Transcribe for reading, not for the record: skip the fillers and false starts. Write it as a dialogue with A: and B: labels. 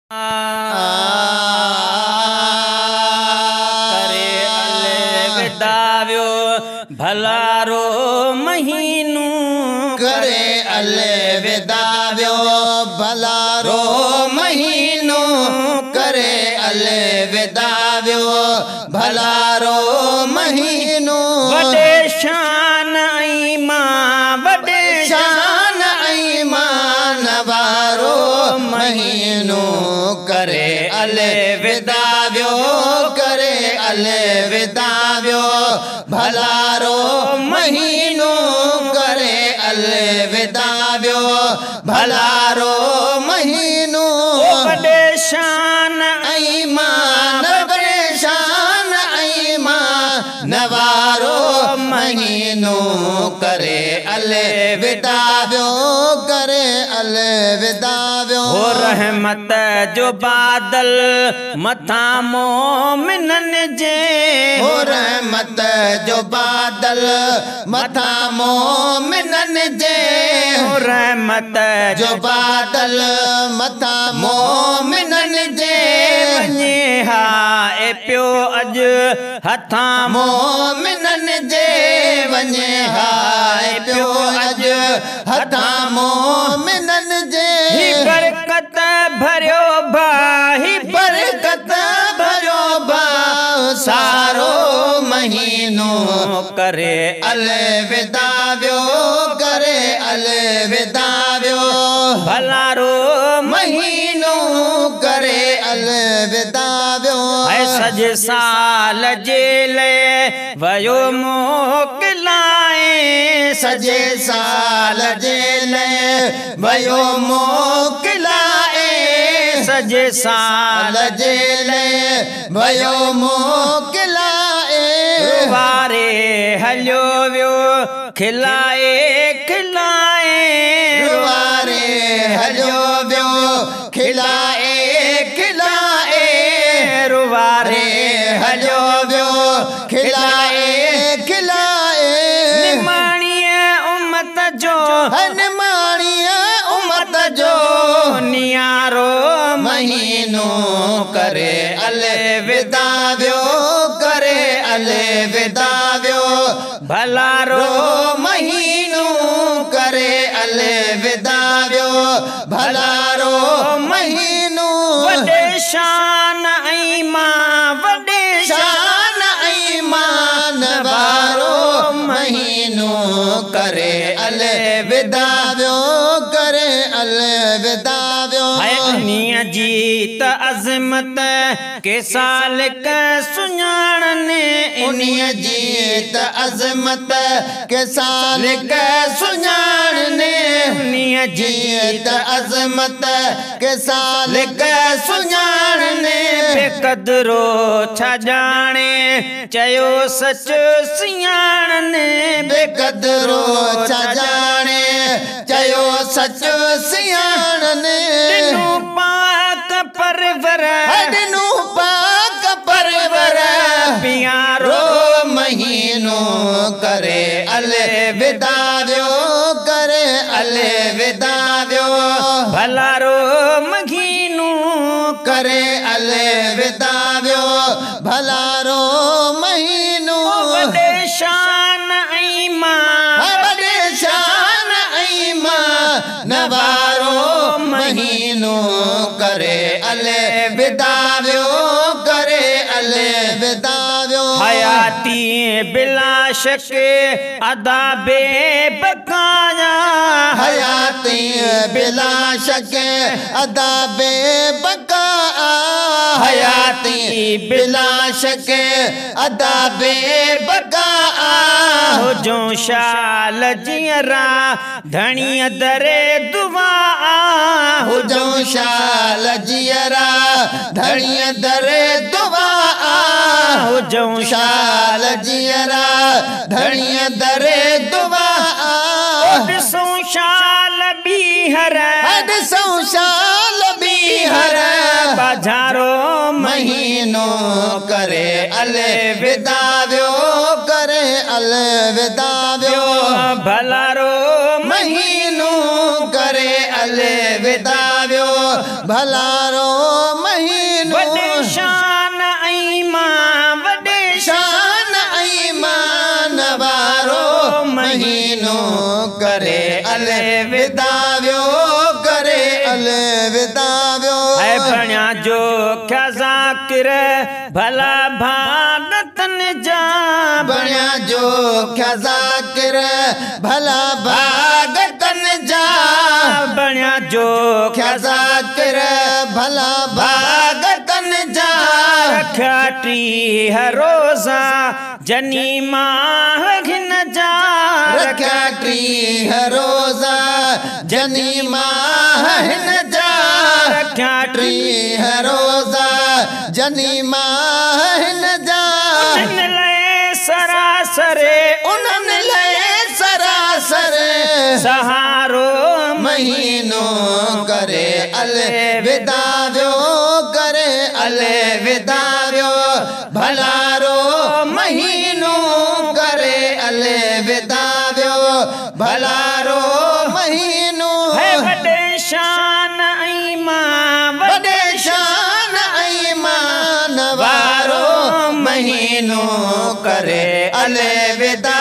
A: करे अलविदाव्यो भलारो महीनू
B: करे अलविदाव्यो भलारो महीनू करे अलविदाव्यो भलारो महीनू
A: वडे शान ईमान वडे
B: शान ईमान वारो महीनू करे अलविदाव्यो करे अलविदाव्यो भलारो महीनू करे अलविदाव्यो भलारो महीनू
A: वडे शान
B: ईमान वडे शान ईमान वारो महीनू करे अलविदाव्यो करे अलविदाव्यो
A: हो रहमत जो बादल मथा मोमिनन जे
B: हो रहमत जो बादल मथा मोमिनन जे
A: हो रहमत
B: जो बादल मथा मोमिनन जे
A: वञे हा ए पियो अज हथा
B: मोमिनन जे वञे हाय पियो अज हथा मोमिनन जे
A: ही बरकत भरियो भाई
B: बरकत भरियो बा सारो महीनो
A: करे
B: अलविदाव्यो करे अलविदाव्यो
A: भलारो
B: महीनो करे अलविदाव्यो
A: है सज साल जेले वयो मोकलाए
B: सजे साल जेले वयो मोकलाए
A: सजे साल
B: साल जेले वयो मोकलाए
A: वारे हलियो वियो खिलाए खिलाए
B: रुवारे हलियो वियो खिलाए खिलाए
A: रुवारे
B: हलियो वियो खिलाए खिलाए
A: निमाणीअ उम्मत जो
B: हनुमानिया उम्मत जो
A: नियारो
B: महीनो करे अलविदाव्यो करे अलविदाव्यो
A: भलारो
B: महीनो करे अलविदाव्यो भलारो महीनो
A: वडे शान ईमान वडे
B: शान ईमान वारो महीनो करे अलविदाव्यो करे अलविदाव्यो
A: है जीत अजमत के साल का सुञाणने
B: उन्हीं जीत अजमत के साल के सुञाणने
A: उन्हीं
B: जीत अजमत के साल के सुञाणने
A: बेकदरो छा जाने चयो सच सियाणने
B: बेकदरो छा जाने चयो सच सियाणने
A: दिनू पाक परवर
B: हडनू पाक परवर
A: प्यारो
B: महीनो करे अलविदाव्यो करे अलविदाव्यो
A: भलारो महीनू
B: करे अलविदाव्यो भलारो महीनो
A: वडे शान ईमान
B: बड़े शान ईमान वारो महीनो करे अलविदाव्यो करे अलविदाव्यो
A: हयाती बिला शक अदा बेबकाया
B: हयाती बिला शक अदा बेबका हयाती बिला शक अदा बेबका
A: हो जो शाल जियरा धनी दरे दुआ
B: हो जो शाल जियरा धड़िया दरे दुआ
A: हो जो
B: शाल जियरा धड़िया दरे दुआ
A: ॾिसो शाल बीहर
B: हद सौ शाल बीहर
A: बाजारो
B: महीनो करे अलविदाव्यो करे अलविदाव्यो
A: भलारो
B: महीनो करे अलविदाव्यो भलारो अलविदा वियो करे अलविदा वियो
A: है बणिया जो क्या ज़ाकिर भला भागतन जा
B: बणिया जो क्या ज़ाकिर भला भागतन जा
A: बणिया जो
B: क्या ज़ाकिर भला भागतन जा
A: रखा टी है रोज़ा जनी माह घिन जा
B: रखा टी है रोज़ा जनी माह हिन जा
A: रखा
B: टी है रोज़ा जनी माह हिन जा
A: सरासरे
B: उन्हनि लाइ सरासर
A: सहारो
B: महीनो करे अलविदा वियो करे अलविदा वियो भलारो महीनो करे अलविदा वियो भलारो महीनो
A: है वॾे शान ईमान
B: वॾे शान ईमान वारो महीनो करे अलविदा